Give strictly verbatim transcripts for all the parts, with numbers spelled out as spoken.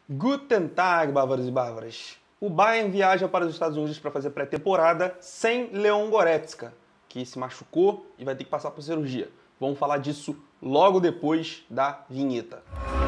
Guten Tag, bárbaros e bárbaras. O Bayern viaja para os Estados Unidos para fazer pré-temporada sem Leon Goretzka, que se machucou e vai ter que passar por cirurgia. Vamos falar disso logo depois da vinheta.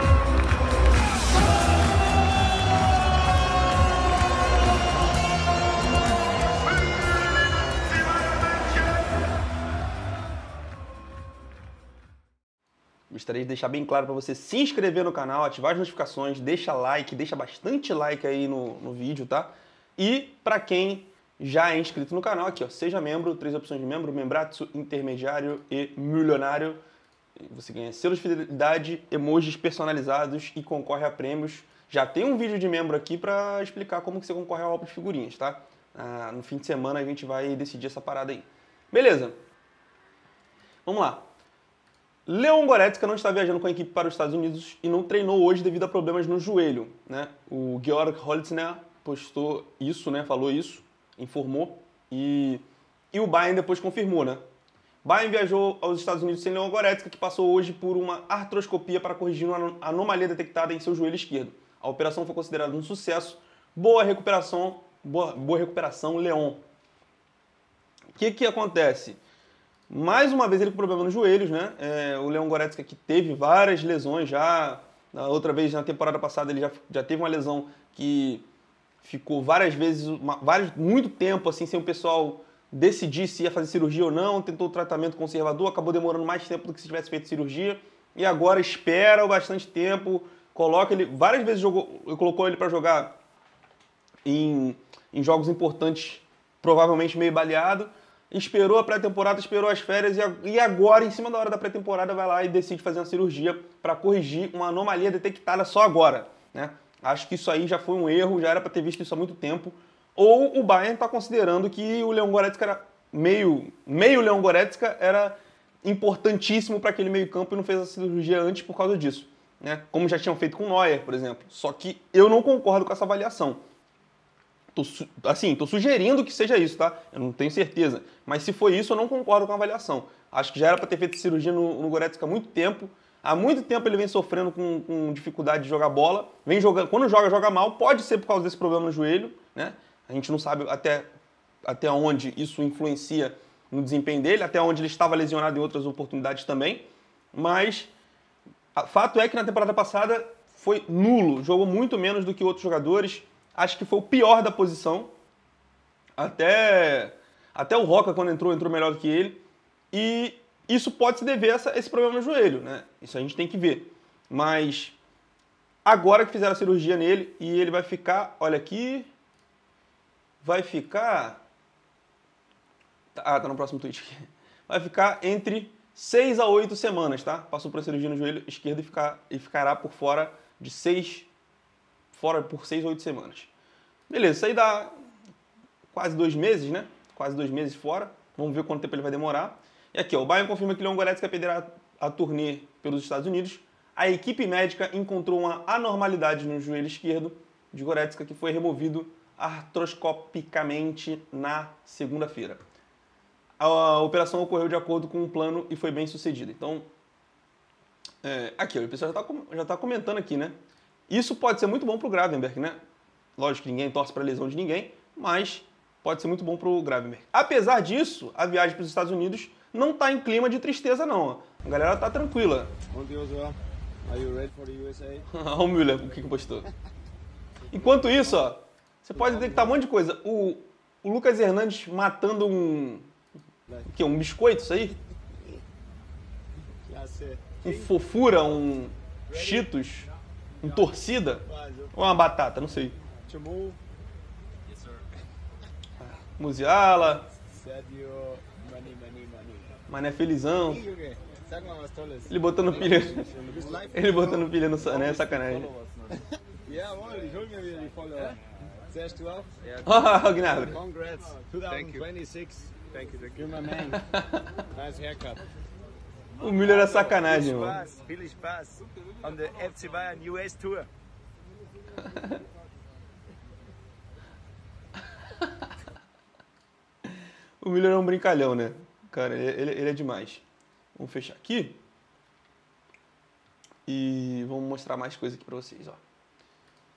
Gostaria de deixar bem claro para você se inscrever no canal, ativar as notificações, deixa like, deixa bastante like aí no, no vídeo, tá? E para quem já é inscrito no canal, aqui ó, seja membro, três opções de membro, membratsu, intermediário e milionário. Você ganha selos de fidelidade, emojis personalizados e concorre a prêmios. Já tem um vídeo de membro aqui para explicar como que você concorre ao álbum de figurinhas, tá? Ah, no fim de semana a gente vai decidir essa parada aí. Beleza? Vamos lá. Leon Goretzka não está viajando com a equipe para os Estados Unidos e não treinou hoje devido a problemas no joelho, né? O Georg Holzner postou isso, né? Falou isso, informou e, e o Bayern depois confirmou, né? Bayern viajou aos Estados Unidos sem Leon Goretzka, que passou hoje por uma artroscopia para corrigir uma anomalia detectada em seu joelho esquerdo. A operação foi considerada um sucesso. Boa recuperação, boa, boa recuperação, Leon. O que que acontece? Mais uma vez ele com problema nos joelhos, né? É, o Leon Goretzka que teve várias lesões já. Na outra vez, na temporada passada, ele já, já teve uma lesão que ficou várias vezes, uma, vários, muito tempo assim, sem o pessoal decidir se ia fazer cirurgia ou não. Tentou o tratamento conservador, acabou demorando mais tempo do que se tivesse feito cirurgia. E agora espera bastante tempo, coloca ele. Várias vezes jogou, colocou ele para jogar em, em jogos importantes, provavelmente meio baleado. Esperou a pré-temporada, esperou as férias e agora, em cima da hora da pré-temporada, vai lá e decide fazer uma cirurgia para corrigir uma anomalia detectada só agora, né? Acho que isso aí já foi um erro, já era para ter visto isso há muito tempo. Ou o Bayern está considerando que o Leon Goretzka era meio, meio Leon Goretzka era importantíssimo para aquele meio campo e não fez a cirurgia antes por causa disso, né? Como já tinham feito com o Neuer, por exemplo. Só que eu não concordo com essa avaliação. Tô, assim, tô sugerindo que seja isso, tá? Eu não tenho certeza. Mas se for isso, eu não concordo com a avaliação. Acho que já era para ter feito cirurgia no, no Goretzka há muito tempo. Há muito tempo ele vem sofrendo com, com dificuldade de jogar bola. Vem jogando, quando joga, joga mal. Pode ser por causa desse problema no joelho, né? A gente não sabe até, até onde isso influencia no desempenho dele, até onde ele estava lesionado em outras oportunidades também. Mas o fato é que na temporada passada foi nulo. Jogou muito menos do que outros jogadores. Acho que foi o pior da posição. Até, até o Roca, quando entrou, entrou melhor do que ele. E isso pode se dever a essa, esse problema no joelho, né? Isso a gente tem que ver. Mas agora que fizeram a cirurgia nele e ele vai ficar, olha aqui, vai ficar... Ah, tá no próximo tweet aqui. Vai ficar entre seis a oito semanas, tá? Passou por a cirurgia no joelho esquerdo e, ficar, e ficará por fora de seis fora por seis ou oito semanas. Beleza, isso aí dá quase dois meses, né? Quase dois meses fora. Vamos ver quanto tempo ele vai demorar. E aqui, ó, o Bayern confirma que Leon Goretzka perderá a turnê pelos Estados Unidos. A equipe médica encontrou uma anormalidade no joelho esquerdo de Goretzka, que foi removido artroscopicamente na segunda-feira. A operação ocorreu de acordo com o plano e foi bem sucedida. Então, é, aqui, ó, o pessoal já está já tá comentando aqui, né? Isso pode ser muito bom para o Gravenberch, né? Lógico que ninguém torce para a lesão de ninguém, mas pode ser muito bom para o Gravenberch. Apesar disso, a viagem para os Estados Unidos não está em clima de tristeza, não. A galera tá tranquila. Are you ready for the U S A? Olha o Müller, o que que postou. Enquanto isso, ó, você pode detectar um monte de coisa. O, o Lucas Hernandes matando um... O quê? Um biscoito, isso aí? Um fofura, um Cheetos, um torcida? Ou uma batata, não sei. Musiala. Mané felizão. Ele botando pilha. Ele botando pilha no né? Sacanagem. Oh, Gnabry. Congrats. twenty twenty-six. Thank you, thank you. You're my man. Nice haircut. O Müller é sacanagem, mano. Viel Spaß on the F C Bayern U S Tour. O Müller é um brincalhão, né? Cara, ele, ele é demais. Vamos fechar aqui. E vamos mostrar mais coisa aqui pra vocês, ó.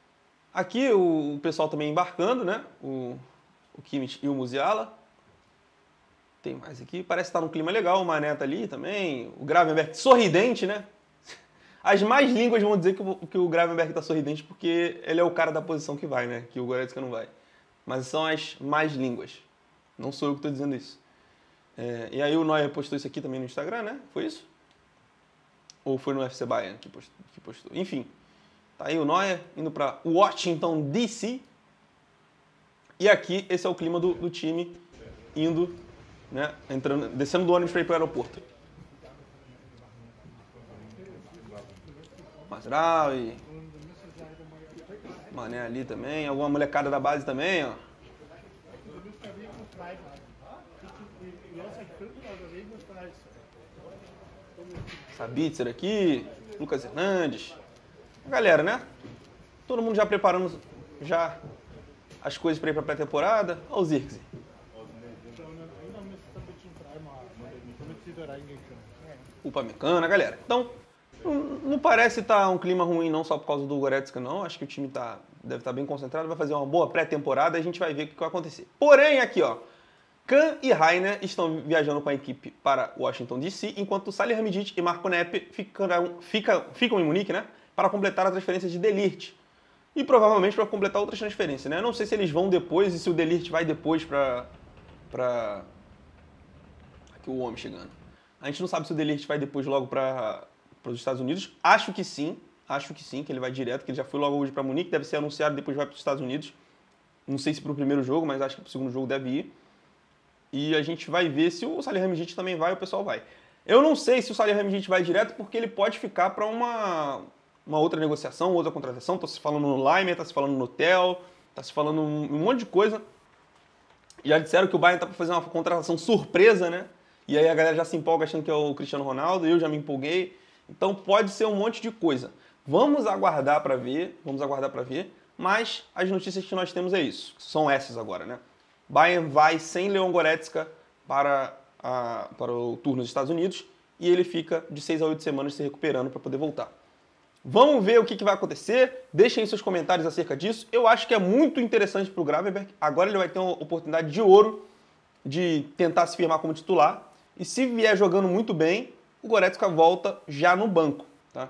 Aqui o, o pessoal também embarcando, né? O, o Kimmich e o Musiala. Tem mais aqui. Parece que tá num clima legal. O Mané tá ali também. O Gravenberch sorridente, né? As mais línguas vão dizer que o, que o Gravenberch tá sorridente porque ele é o cara da posição que vai, né? Que o Goretzka não vai. Mas são as mais línguas. Não sou eu que tô dizendo isso. É, e aí o Neuer postou isso aqui também no Instagram, né? Foi isso? Ou foi no U F C Bayern que postou? Que postou? Enfim. Tá aí o Neuer indo para Washington, D C. E aqui, esse é o clima do, do time indo, né, entrando, descendo do ônibus para ir para o aeroporto. Masraoui. Mané ali também. Alguma molecada da base também, ó. Sabitzer aqui. Lucas Hernandes. A galera, né? Todo mundo já preparando já as coisas para ir para a pré-temporada. Olha o Zirkzee. Upamecano, galera. Então, não, não parece estar um clima ruim não só por causa do Goretzka, não. Acho que o time tá, deve estar bem concentrado, vai fazer uma boa pré-temporada e a gente vai ver o que vai acontecer. Porém, aqui, ó, Kahn e Rainer estão viajando com a equipe para Washington, D C, enquanto Salihamidzic e Marco Neppe ficam, ficam, ficam em Munique, né, para completar a transferência de De Ligt. E provavelmente para completar outras transferências, né? Eu não sei se eles vão depois e se o De Ligt vai depois para... para... Aqui o homem chegando. A gente não sabe se o De Ligt vai depois logo para os Estados Unidos. Acho que sim, acho que sim, que ele vai direto, que ele já foi logo hoje para Munique, deve ser anunciado e depois vai para os Estados Unidos. Não sei se para o primeiro jogo, mas acho que para o segundo jogo deve ir. E a gente vai ver se o Salihamidzic também vai, o pessoal vai. Eu não sei se o Salihamidzic vai direto, porque ele pode ficar para uma, uma outra negociação, outra contratação. Está se falando no Leimer, está se falando no Tel, está se falando um, um monte de coisa. Já disseram que o Bayern está para fazer uma contratação surpresa, né? E aí a galera já se empolga achando que é o Cristiano Ronaldo, eu já me empolguei. Então pode ser um monte de coisa. Vamos aguardar para ver, vamos aguardar para ver. Mas as notícias que nós temos é isso, são essas agora, né? Bayern vai sem Leon Goretzka para, a, para o tour nos Estados Unidos e ele fica de seis a oito semanas se recuperando para poder voltar. Vamos ver o que, que vai acontecer, deixem seus comentários acerca disso. Eu acho que é muito interessante para o Gravenberch. Agora ele vai ter uma oportunidade de ouro de tentar se firmar como titular. E se vier jogando muito bem, o Goretzka volta já no banco. Tá?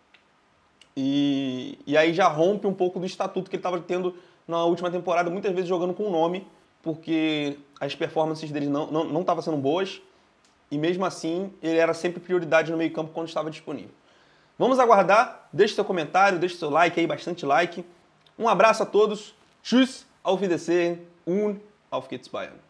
E, e aí já rompe um pouco do estatuto que ele estava tendo na última temporada, muitas vezes jogando com o nome, porque as performances dele não estavam não, não sendo boas, e mesmo assim ele era sempre prioridade no meio campo quando estava disponível. Vamos aguardar, deixe seu comentário, deixe seu like aí, bastante like. Um abraço a todos, tschüss, auf Wiedersehen und auf geht's Bayern.